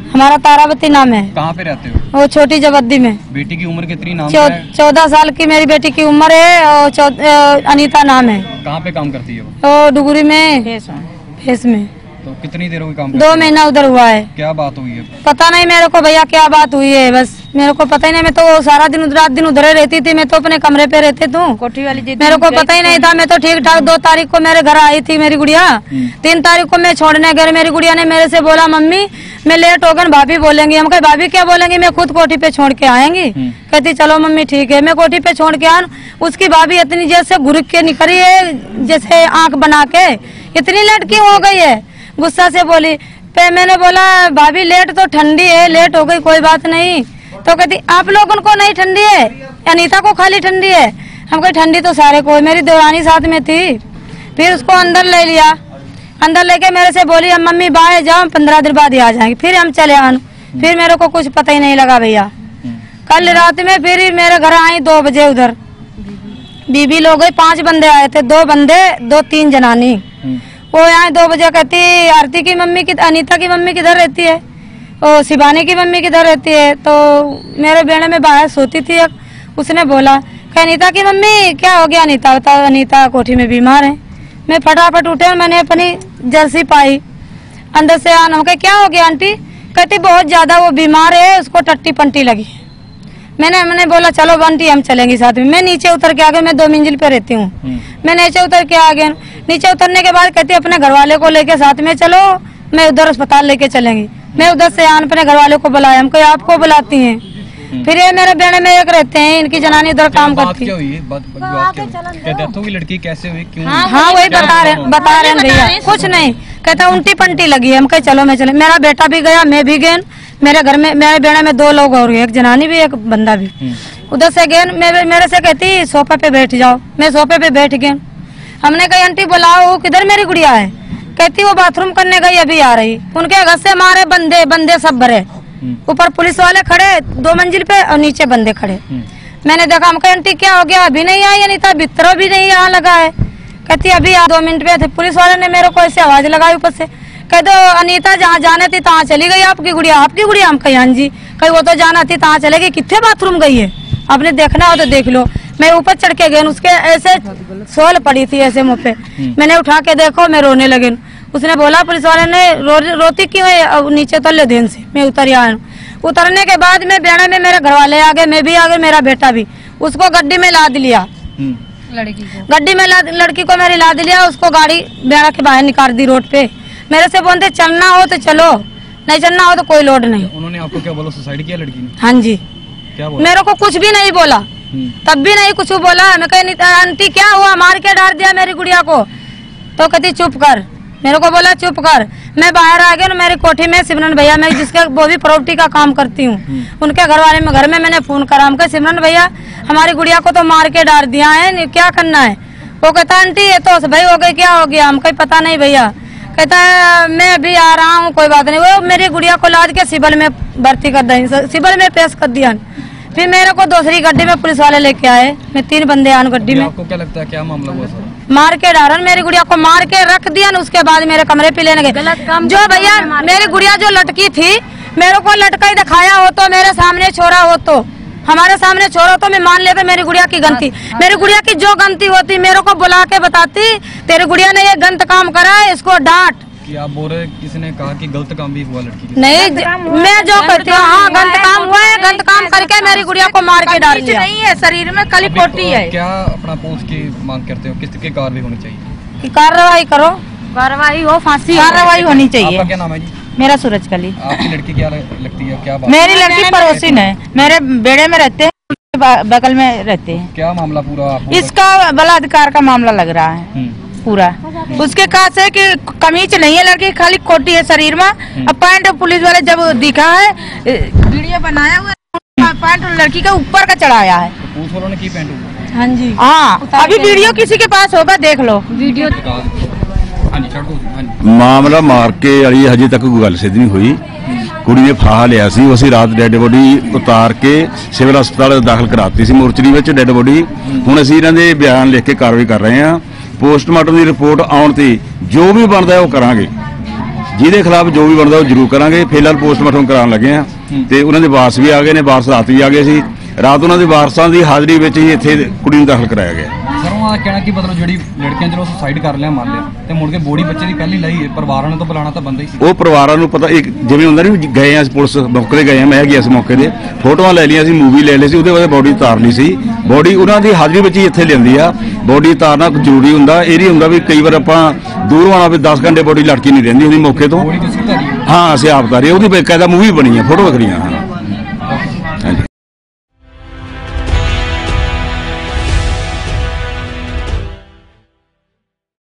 हमारा तारावती नाम है। कहाँ पे रहते हो? वो छोटी जबद्दी में। बेटी की उम्र कितनी नाम है? 14 साल की मेरी बेटी की उम्र है और अनीता नाम है। कहाँ पे काम करती है वो? डुगरी में फेस में। तो कितनी देर हो गई काम? 2 महीना उधर हुआ है। क्या बात हुई है? पता नहीं मेरे को भैया क्या बात हुई है, बस मेरे को पता ही नहीं। मैं तो सारा दिन रात दिन उधर रहती थी, मैं तो अपने कमरे पे रहती थी कोठी वाली। मेरे को पता ही नहीं था, मैं तो ठीक ठाक 2 तारीख को मेरे घर आई थी मेरी गुड़िया। 3 तारीख को मैं छोड़ने गई, मेरी गुड़िया ने मेरे से बोला मम्मी मैं लेट हो गई, भाभी बोलेंगी। हम कहे भाभी क्या बोलेंगी, मैं खुद कोठी पे छोड़ के आएंगी। कहती चलो मम्मी ठीक है। मैं कोठी पे छोड़ के आ, उसकी भाभी इतनी जैसे घुर के निकली है, जैसे आंख बना के इतनी लेट क्यों हो गई है, गुस्सा से बोली। पे मैंने बोला भाभी लेट तो ठंडी है, लेट हो गई कोई बात नहीं। तो कहती आप लोगों को नहीं ठंडी है, अनीता को खाली ठंडी है। हम कहे ठंडी तो सारे को, मेरी देवरानी साथ में थी। फिर उसको अंदर ले लिया, अंदर लेके मेरे से बोली अब मम्मी बाहर जाओ, 15 दिन बाद ही आ जाएंगे। फिर हम चले आन, फिर मेरे को कुछ पता ही नहीं लगा भैया। कल रात में फिर मेरे घर आई 2 बजे, उधर बीबी लोग गई, 5 बंदे आए थे, 2 बंदे 2-3 जनानी। वो यहाँ 2 बजे कहती आरती की मम्मी की, अनीता की मम्मी किधर रहती है, और शिवानी की मम्मी किधर रहती है। तो मेरे बेड़े में बाहर सोती थी, उसने बोला अनीता की मम्मी क्या हो गया, अनीता बताओ, अनीता कोठी में बीमार है। मैं फटाफट उठे और मैंने अपनी जर्सी पाई, अंदर से आना के क्या हो गया आंटी, कहती बहुत ज्यादा वो बीमार है, उसको टट्टी पंटी लगी। मैंने बोला चलो आंटी हम चलेंगे साथ में। मैं नीचे उतर के आ गई, मैं 2 मंजिल पे रहती हूँ। मैं नीचे उतर के आ गई, नीचे उतरने के बाद कहती अपने घर वाले को लेके साथ में चलो, मैं उधर अस्पताल लेके चलेंगी। मैं उधर से आन अपने घर वाले को बुलाया, हम कोई आपको बुलाती हैं। फिर ये मेरे बेड़े में एक रहते हैं, इनकी जनानी उधर काम करती है। डेथ हुई लड़की कैसे हुई, क्यों? हाँ वही बता रहे हैं भैया, कुछ नहीं। कहता उल्टी पंटी लगी है। हम कहे चलो मैं चले, मेरा बेटा भी गया, मैं भी गई। मेरे घर में मेरे बेड़े में 2 लोग और गए, एक जनानी भी एक बंदा भी। उधर से गए, मेरे से कहती सोफे पे बैठ जाओ। मैं सोफे पे बैठ गई। हमने कही आंटी बुलाओ, किधर मेरी गुड़िया है। कहती वो बाथरूम करने गई, अभी आ रही। उनके घर से मारे बंदे सब भरे, ऊपर पुलिस वाले खड़े 2 मंजिल पे और नीचे बंदे खड़े। मैंने देखा, हम कहे आंटी क्या हो गया, अभी नहीं आई अनीता, बिस्तरा भी नहीं यहाँ लगा है। कहती अभी 2 मिनट पे थे। पुलिस वाले ने मेरे को ऐसे आवाज लगाई ऊपर से, कह दो अनीता जहाँ जाने थी तहाँ चली गई आपकी गुड़िया। आपकी गुड़िया? हम कही हाँ जी। कहीं वो तो जाना थी तहाँ चले गई, कितने बाथरूम गई है, आपने देखना हो तो देख लो। मैं ऊपर चढ़ के गई, उसके ऐसे सोल पड़ी थी ऐसे मुँह पे। मैंने उठा के देखो, मैं रोने लगी। उसने बोला पुलिस वाले ने रोती क्यों है, नीचे तले देन से। मैं उतर आया। उतरने के बाद में बेड़े में मेरे घर वाले आ गए, मैं भी आ गई, मेरा बेटा भी। उसको गड्डी में लाद लिया, लड़की को गड्डी में लड़की को मेरी लाद लिया। उसको गाड़ी बेड़ा के बाहर निकाल दी रोड पे। मेरे से बोलते चलना हो तो चलो, नहीं चलना हो तो कोई लोड नहीं। उन्होंने आपको क्या बोला, सुसाइड किया लड़की ने? हाँ जी। क्या बोला? मेरे को कुछ भी नहीं बोला, तब भी नहीं कुछ बोला। मैं कही आंटी क्या हुआ, मार के डाल दिया मेरी गुड़िया को। तो कहती चुप कर, मेरे को बोला चुप कर। मैं बाहर आ गया, मेरी कोठी में सिमरन भैया, मैं जिसके वो भी प्रॉपर्टी का काम करती हूँ, उनके घर में मैंने फोन करा। हम कहे सिमरन भैया हमारी गुड़िया को तो मार के डाल दिया है, क्या करना है। वो कहता आंटी ये तो भाई हो गई, क्या हो गया। हम कहीं पता नहीं भैया। कहता है मैं अभी आ रहा हूँ, कोई बात नहीं। वो मेरी गुड़िया को लाद के सिविल में भर्ती कर दी, सिविल में पेश कर दिया। फिर मेरे को दूसरी गड्डी में पुलिस वाले लेके आए, मैं 3 बंदे आन गड्डी में। आपको क्या लगता है क्या मामला हुआ? मार के डालन, मेरी गुड़िया को मार के रख दिया। उसके बाद मेरे कमरे पे लेने गए। जो भैया मेरी गुड़िया जो लटकी थी, मेरे को लटका ही दिखाया हो तो, मेरे सामने छोड़ा हो तो, हमारे सामने छोड़ो तो मैं मान लेता मेरी गुड़िया की गलती। मेरी गुड़िया की जो गलती होती मेरे को बुला के बताती, तेरी गुड़िया ने ये गलत काम करा है, इसको डांट। कि आप बोल रहे किसी ने कहा कि गलत काम भी हुआ लड़की के? नहीं, मैं जो करती हूँ हाँ गलत काम हुआ है, गलत काम करके मेरी गुड़िया को मार के डाल दिया। नहीं है शरीर में, खाली पोटी है। क्या अपना पूछ की मांग करते हो, किसकी कार्रवाई होनी चाहिए? कार्रवाई करो, कार्रवाई हो, फांसी कार्रवाई होनी चाहिए। आपका क्या नाम है जी? मेरा सूरज कली। आपकी लड़की क्या लगती है, क्या बात? मेरी लड़की पड़ोसी है, मेरे बेड़े में रहते हैं, बगल में रहते हैं। क्या मामला पूरा? इसका बलात्कार का मामला लग रहा है पूरा। उसके कहा से कि कमीज नहीं है लड़की, खाली कोटी है शरीर में। अब पैंट पुलिस वाले जब दिखा है, वीडियो बनाया हुआ पैंट लड़की के ऊपर का चढ़ाया है। पुलिस वालों ने की पैंट? हाँ जी। हाँ, अभी वीडियो किसी के पास होगा, देख लो वीडियो। मामला मार के वाली हजे तक कोई गल सिद्ध नहीं हुई। कुड़ी ने फाहा लिया सी, ਅਸੀਂ रात डेड बॉडी उतार के सिविल हस्पताल दाखिल कराती सी मोर्चरी ਵਿੱਚ डेड बॉडी। ਹੁਣ ਅਸੀਂ ਇਹਨਾਂ ਦੇ ਬਿਆਨ ਲਿਖ ਕੇ ਕਾਰਵਾਈ ਕਰ ਰਹੇ ਹਾਂ। पोस्टमार्टम की रिपोर्ट आने ते जो भी बनता है वो करांगे। ਜਿਹਦੇ ਖਿਲਾਫ ਜੋ ਵੀ ਬਣਦਾ ਉਹ ਜ਼ਰੂਰ ਕਰਾਂਗੇ। ਫਿਲਹਾਲ ਪੋਸਟਮਾਰਟਮ ਕਰਾਉਣ ਲੱਗੇ ਆ ਤੇ ਉਹਨਾਂ ਦੇ ਵਾਰਸ ਵੀ ਆ ਗਏ ਨੇ। ਵਾਰਸ ਰਾਤ ਵੀ ਆ ਗਏ ਸੀ। ਰਾਤ ਉਹਨਾਂ ਦੇ ਵਾਰਸਾਂ ਦੀ ਹਾਜ਼ਰੀ ਵਿੱਚ ਹੀ ਇੱਥੇ ਕੁੜੀ ਨੂੰ ਦਾਖਲ ਕਰਾਇਆ ਗਿਆ। ਸਰ ਉਹਨਾਂ ਦਾ ਕਹਿਣਾ ਕਿ ਮਤਲਬ ਜਿਹੜੀ ਲੜਕੀਆਂ ਚਲੋ ਸੁਸਾਈਡ ਕਰ ਲਿਆ, ਮੰਨ ਲਿਆ, ਤੇ ਮੁੜ ਕੇ ਬੋਡੀ ਬੱਚੇ ਦੀ ਪਹਿਲੀ ਲਈ ਹੈ, ਪਰਿਵਾਰਾਂ ਨੂੰ ਤਾਂ ਬੁਲਾਉਣਾ ਤਾਂ ਬੰਦਾ ਹੀ ਸੀ। ਉਹ ਪਰਿਵਾਰਾਂ ਨੂੰ ਪਤਾ ਇੱਕ ਜਿਵੇਂ ਹੁੰਦਾ ਨਹੀਂ, ਗਏ ਆ ਪੁਲਿਸ ਮੌਕੇ ਤੇ ਗਏ ਆ, ਮੈਂ ਗਿਆ ਸੀ ਮੌਕੇ ਤੇ, ਫੋਟੋਆਂ ਲੈ ਲਈਆਂ ਸੀ, ਮੂਵੀ ਲੈ ਲਈ ਸੀ, ਉਹਦੇ ਬਾਅਦ ਬੋਡੀ ਉਤਾਰ ਲਈ ਸੀ। ਬੋਡੀ ਉਹਨਾਂ ਦੀ ਹਾਜ਼ਰੀ ਵਿੱਚ ਹੀ ਇੱਥੇ ਲੈਂਦੀ ਆ। ਬੋਡੀ ਉਤਾਰਨਾ ਜ਼ਰੂਰੀ ਹੁੰਦਾ। ਇਹ ਨਹੀਂ ਹੁੰਦਾ ਵੀ ਕਈ ਵਾਰ ਆਪਾਂ ਦੂਰੋਂ ਆਉਣਾ ਵੀ 10 ਘੰਟੇ ਬੋਡੀ ਲੜਕੀ ਨਹੀਂ ਰਹਿੰਦੀ ਹੁੰਦੀ ਮੌਕੇ ਤੋਂ। ਬੋਡੀ ਤੁਸੀਂ ਧਾਰੀ ਹਾਂ ਅਸੀਂ ਆਪ ਉਤਾਰੀ, ਉਹਦੀ ਬਕਾਇਦਾ ਮੂਵੀ ਬਣੀ ਆ, ਫੋਟੋ ਵਿਖਰੀਆਂ।